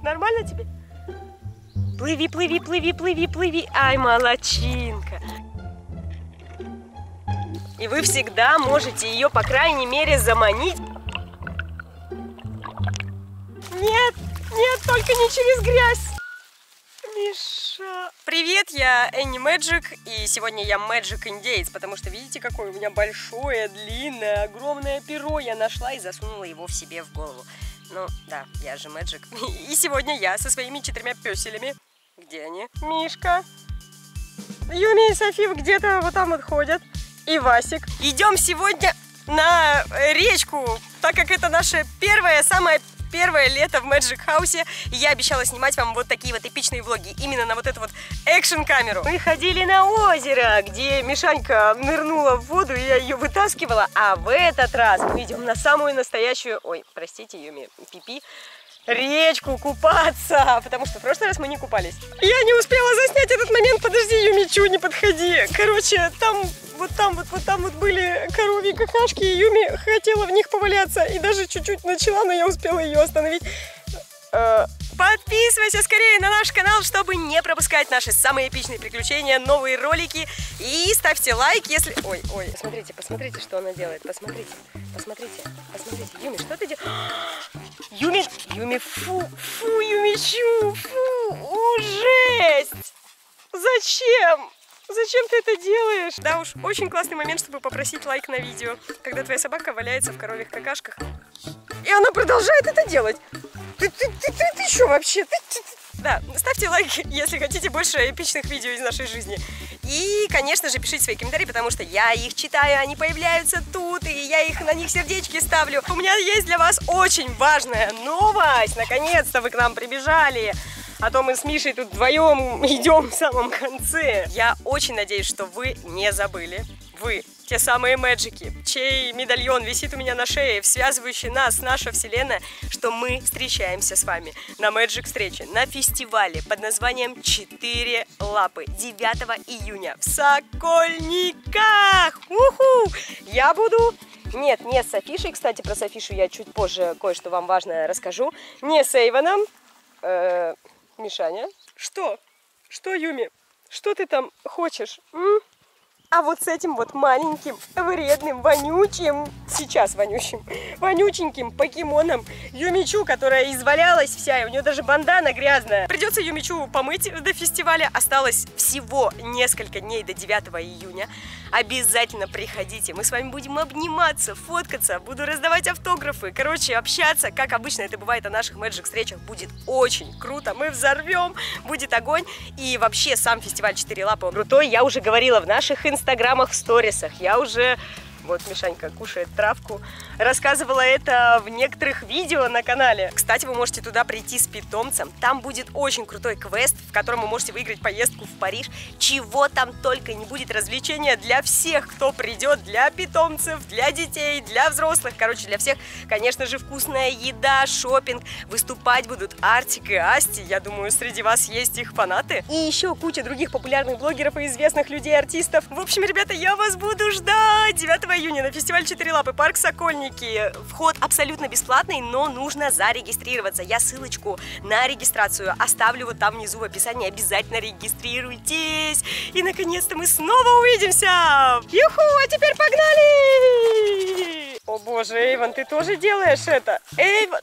Нормально тебе? Плыви, плыви, плыви, плыви, плыви. Ай, молодчинка. И вы всегда можете ее, по крайней мере, заманить. Нет, нет, только не через грязь. Миша. Привет, я Энни Мэджик, и сегодня я Мэджик Индеец, потому что видите, какое у меня большое, длинное, огромное перо я нашла и засунула его в себе в голову. Ну, да, я же Мэджик. И сегодня я со своими 4 пёселями. Где они? Мишка. Юми и Софи где-то вот там вот ходят. И Васик. Идем сегодня на речку, так как это наше самое первое лето в Мэджик Хаусе. И я обещала снимать вам вот такие вот эпичные влоги. Именно на вот эту вот экшн-камеру. Мы ходили на озеро, где Мишанька нырнула в воду, и я ее вытаскивала. А в этот раз мы идем на самую настоящую... Ой, простите, Юми, пипи. Речку купаться, потому что в прошлый раз мы не купались. Я не успела заснять этот момент. Подожди, Юми, чего не подходи. Короче, там вот были коровьи какашки, и Юми хотела в них поваляться. И даже чуть-чуть начала, но я успела ее остановить. Подписывайся скорее на наш канал, чтобы не пропускать наши самые эпичные приключения, новые ролики. И ставьте лайк, если... Ой, посмотрите, что она делает. Посмотрите. Юми, что ты делаешь? Юми, фу, Юмичу, фу, жесть! Зачем ты это делаешь? Да уж, очень классный момент, чтобы попросить лайк на видео, когда твоя собака валяется в коровьих какашках. И она продолжает это делать. Ты что вообще? Да, ставьте лайк, если хотите больше эпичных видео из нашей жизни. И, конечно же, пишите свои комментарии, потому что я их читаю, они появляются тут, и я на них сердечки ставлю. У меня есть для вас очень важная новость. Наконец-то вы к нам прибежали. А то мы с Мишей тут вдвоем идем в самом конце. Я очень надеюсь, что вы не забыли. Вы, те самые мэджики, чей медальон висит у меня на шее, связывающий нас, наша вселенная, что мы встречаемся с вами на Мэджик встрече, на фестивале под названием «4 лапы» 9 июня в Сокольниках. Уху! Я буду... Нет, не с Софишей, кстати, про Софишу я чуть позже кое-что вам важное расскажу. Не с Эйвоном. Мишаня. Что? Что, Юми? Что ты там хочешь? А вот с этим вот маленьким, вредным, вонюченьким покемоном Юмичу, которая извалялась вся, и у нее даже бандана грязная. Придется Юмичу помыть до фестиваля. Осталось всего несколько дней до 9 июня. Обязательно приходите. Мы с вами будем обниматься, фоткаться, буду раздавать автографы. Короче, общаться, как обычно это бывает на наших Мэджик встречах. Будет очень круто. Мы взорвем, будет огонь. И вообще сам фестиваль 4 лапы он крутой. Я уже говорила в наших инстаграмах, сторисах. Я уже... Вот Мишанька кушает травку. Рассказывала это в некоторых видео на канале. Кстати, вы можете туда прийти с питомцем. Там будет очень крутой квест, в котором вы можете выиграть поездку в Париж. Чего там только не будет, развлечения для всех, кто придет. Для питомцев, для детей, для взрослых. Короче, для всех. Конечно же, вкусная еда, шопинг. Выступать будут Артик и Асти. Я думаю, среди вас есть их фанаты. И еще куча других популярных блогеров и известных людей, артистов. В общем, ребята, я вас буду ждать 9 июня на фестиваль 4 лапы, парк Сокольники. Вход абсолютно бесплатный, но нужно зарегистрироваться. Я ссылочку на регистрацию оставлю вот там внизу в описании. Обязательно регистрируйтесь. И наконец-то мы снова увидимся. Юху, а теперь погнали! О боже, Эйвон, ты тоже делаешь это? Эйвон!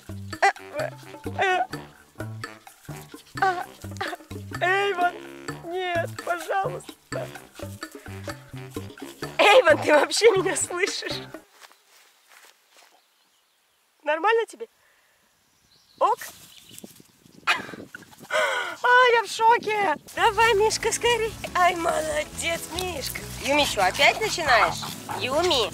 Эйвон, нет, пожалуйста. Эйвон, ты вообще меня слышишь? Нормально тебе? Ок? Я в шоке! Давай, Мишка, скорее! Ай, молодец, Мишка! Юми, что, опять начинаешь? Юми!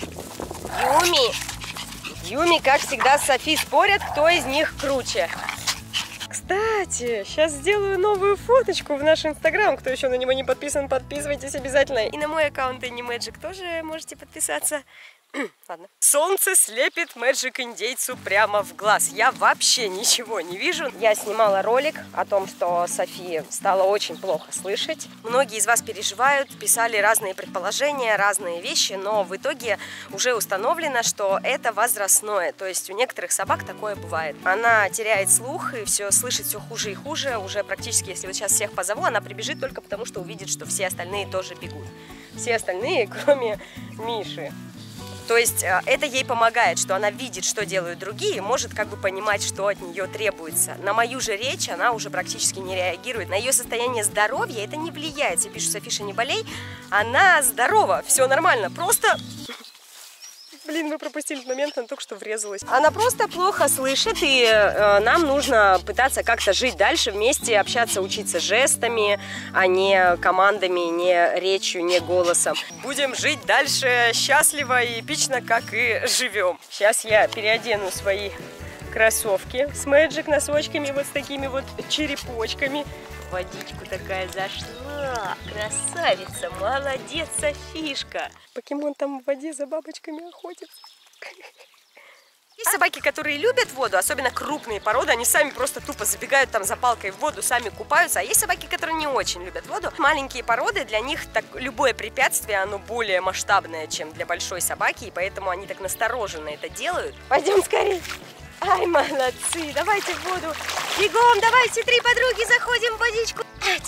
Юми, как всегда, с Софи спорят, кто из них круче. Кстати, сейчас сделаю новую фоточку в наш инстаграм. Кто еще на него не подписан, подписывайтесь обязательно. И на мой аккаунт Энни Мэджик тоже можете подписаться. Ладно. Солнце слепит Мэджик Индейцу прямо в глаз. Я вообще ничего не вижу. Я снимала ролик о том, что Софи стало очень плохо слышать. Многие из вас переживают, писали разные предположения, разные вещи, но в итоге уже установлено, что это возрастное. То есть у некоторых собак такое бывает. Она теряет слух и все слышит слышит все хуже и хуже. Уже практически, если вот сейчас всех позову, она прибежит только потому, что увидит, что все остальные тоже бегут. Все остальные, кроме Миши. То есть это ей помогает, что она видит, что делают другие, может как бы понимать, что от нее требуется. На мою же речь она уже практически не реагирует. На ее состояние здоровья это не влияет. Я пишу: Софиша, не болей, она здорова, все нормально, просто... Блин, вы пропустили этот момент, она только что врезалась. Она просто плохо слышит, и нам нужно пытаться как-то жить дальше вместе, общаться, учиться жестами, а не командами, не речью, не голосом. Будем жить дальше счастливо и эпично, как и живем. Сейчас я переодену свои кроссовки с Magic носочками, вот с такими вот черепочками. Водичку такая зашла. Красавица, молодец, Софишка. Покемон там в воде за бабочками охотится. Есть собаки, которые любят воду, особенно крупные породы. Они сами просто тупо забегают там за палкой в воду, сами купаются. А есть собаки, которые не очень любят воду. Маленькие породы, для них так, любое препятствие, оно более масштабное, чем для большой собаки. И поэтому они так настороженно это делают. Пойдем скорее. Ай, молодцы, давайте в воду. Бегом, давайте, 3 подруги, заходим в водичку.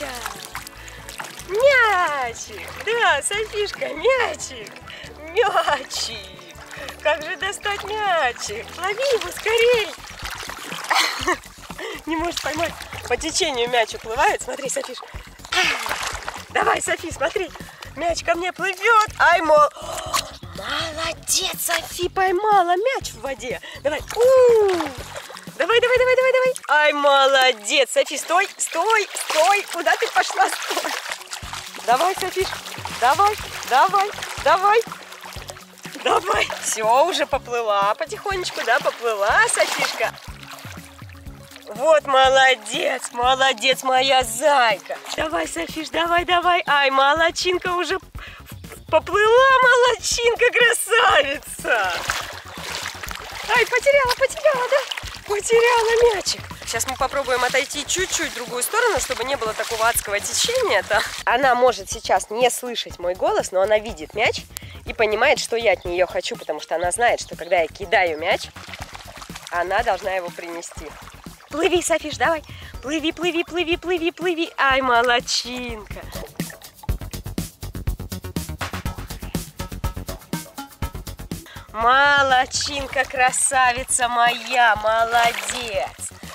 Мячик. Да, Софишка, мячик. Мячик. Как же достать мячик? Лови его скорей. Не может поймать. По течению мяч уплывает. Смотри, Софиш. Давай, Софи, смотри. Мяч ко мне плывет. Ай, молодец, Софи, поймала мяч в воде. Давай. Давай, давай, давай, давай, давай. Ай, молодец, Софи, стой, стой, стой. Куда ты пошла? Стой. Давай, Софиш. Давай, давай, давай. Давай. Все, уже поплыла потихонечку, да, поплыла, Софишка. Вот, молодец, молодец, моя зайка. Давай, Софиш, давай, давай. Ай, молодчинка уже поплыла, молодчинка, красавица. Ай, потеряла, да? Потеряла мячик. Сейчас мы попробуем отойти чуть-чуть в другую сторону, чтобы не было такого адского течения-то. Она может сейчас не слышать мой голос, но она видит мяч и понимает, что я от нее хочу, потому что она знает, что когда я кидаю мяч, она должна его принести. Плыви, Софиш, давай. Плыви, плыви, плыви, плыви, плыви. Ай, молодчинка. Молодчинка, красавица моя, молодец.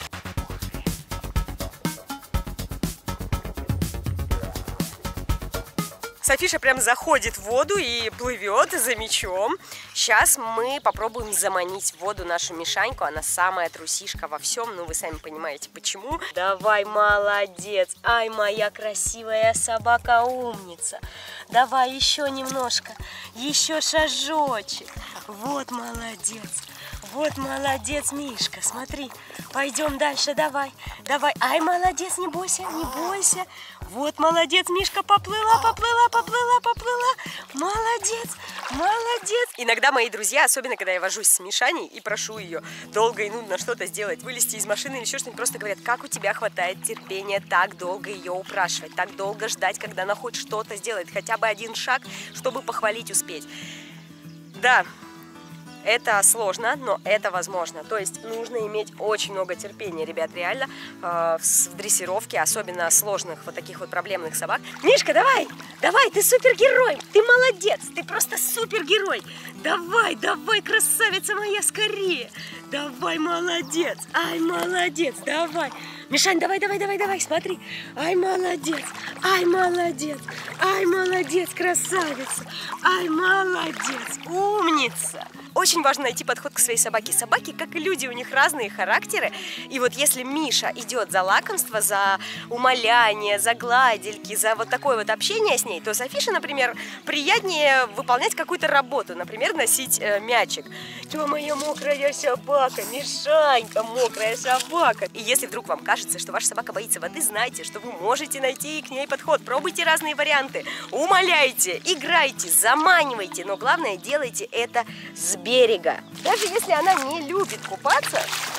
Софиша прям заходит в воду и плывет за мячом. Сейчас мы попробуем заманить в воду нашу Мишаньку. Она самая трусишка во всем. Ну, вы сами понимаете, почему. Давай, молодец. Ай, моя красивая собака-умница. Давай еще немножко. Еще шажочек. Вот молодец. Вот молодец, Мишка. Смотри. Пойдем дальше. Давай. Давай. Ай, молодец. Не бойся, не бойся. Вот молодец, Мишка, поплыла, поплыла, поплыла, поплыла. Молодец, молодец. Иногда мои друзья, особенно когда я вожусь с Мишаней и прошу ее долго и нудно что-то сделать, вылезти из машины или еще что-нибудь, просто говорят: как у тебя хватает терпения так долго ее упрашивать, так долго ждать, когда она хоть что-то сделает, хотя бы один шаг, чтобы похвалить успеть. Да. Это сложно, но это возможно. То есть нужно иметь очень много терпения, ребят, реально, в дрессировке, особенно сложных вот таких вот проблемных собак. Мишка, давай, давай, ты супергерой, ты молодец, ты просто супергерой. Давай, давай, красавица моя, скорее. Давай, молодец, ай, молодец, давай. Мишань, давай, давай, давай, давай, смотри. Ай, молодец, ай, молодец, ай, молодец, красавица. Ай, молодец, умница. Очень важно найти подход к своей собаке. Собаки, как и люди, у них разные характеры. И вот если Миша идет за лакомство, за умоляние, за гладильки, за вот такое вот общение с ней, то Софише, например, приятнее выполнять какую-то работу, например, носить мячик. Ты моя мокрая собака, Мишанька, мокрая собака. И если вдруг вам кажется, что ваша собака боится воды, знайте, что вы можете найти к ней подход. Пробуйте разные варианты, умоляйте, играйте, заманивайте, но главное, делайте это с берега. Даже если она не любит купаться,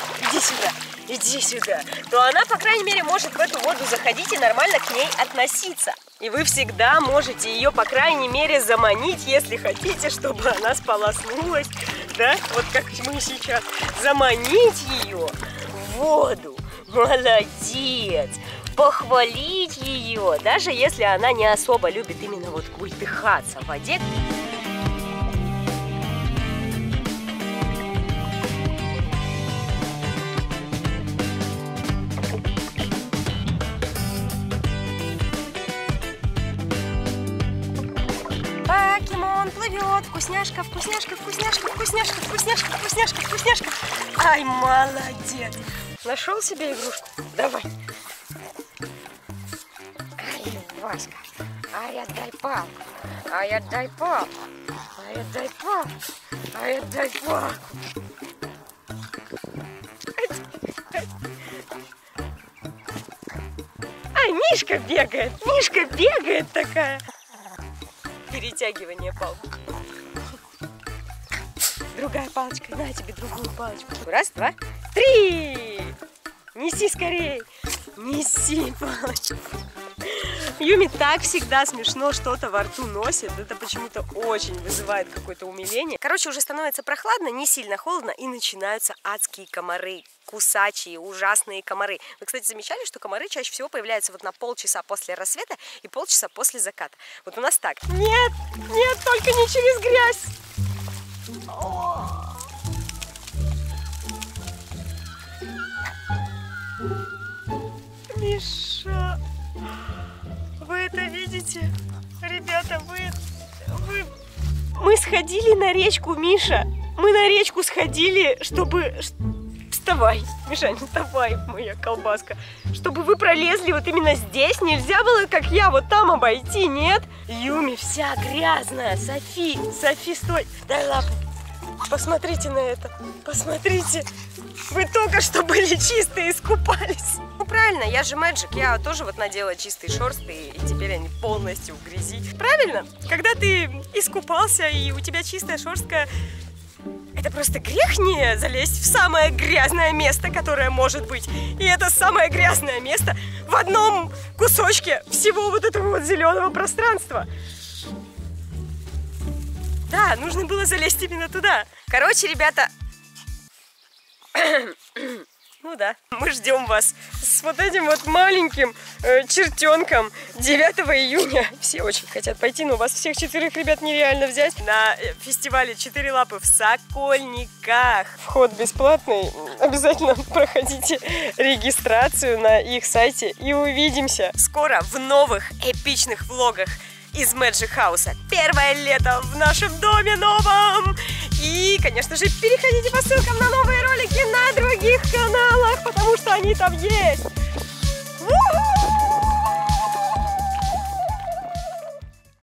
иди сюда, то она, по крайней мере, может в эту воду заходить и нормально к ней относиться. И вы всегда можете ее, по крайней мере, заманить, если хотите, чтобы она сполоснулась, да, вот как мы сейчас. Заманить ее в воду. Молодец! Похвалить ее, даже если она не особо любит именно вот культыхаться в воде. Покемон плывет, вкусняшка, вкусняшка, вкусняшка, вкусняшка, вкусняшка, вкусняшка, вкусняшка. Ай, молодец! Нашел себе игрушку? Давай. Ай, Васька, ай, отдай папу, ай, отдай папу, ай, отдай папу, ай, отдай папу. Ай, Мишка бегает такая. Перетягивание палки. Другая палочка, на тебе другую палочку. Раз, два, три. Неси скорей. Неси палочку. Юми так всегда смешно что-то во рту носит. Это почему-то очень вызывает какое-то умиление. Короче, уже становится прохладно, не сильно холодно, и начинаются адские комары. Кусачие, ужасные комары. Вы, кстати, замечали, что комары чаще всего появляются вот на полчаса после рассвета и полчаса после заката. Вот у нас так. Нет, нет, только не через грязь. Миша, вы это видите? Ребята, вы... Мы сходили на речку, Миша. Мы на речку сходили, чтобы... Вставай, Мишань, вставай, моя колбаска. Чтобы вы пролезли вот именно здесь, нельзя было, как я, вот там обойти, нет? Юми вся грязная. Софи, стой, дай лапу. Посмотрите на это, посмотрите. Вы только что были чистые, искупались. Ну правильно, я же Мэджик, я тоже вот надела чистые шорсты, и теперь они полностью в грязи. Правильно, когда ты искупался и у тебя чистая шерстка, это просто грех не залезть в самое грязное место, которое может быть. И это самое грязное место в одном кусочке всего вот этого вот зеленого пространства. Да, нужно было залезть именно туда. Короче, ребята, ну да, мы ждем вас с вот этим вот маленьким чертенком 9 июня. Все очень хотят пойти, но у вас всех 4 ребят нереально взять на фестивале 4 лапы в Сокольниках. Вход бесплатный. Обязательно проходите регистрацию на их сайте и увидимся скоро в новых эпичных влогах из Magic House. Первое лето в нашем доме новом. И, конечно же, переходите по ссылкам на новые ролики на других каналах, потому что они там есть.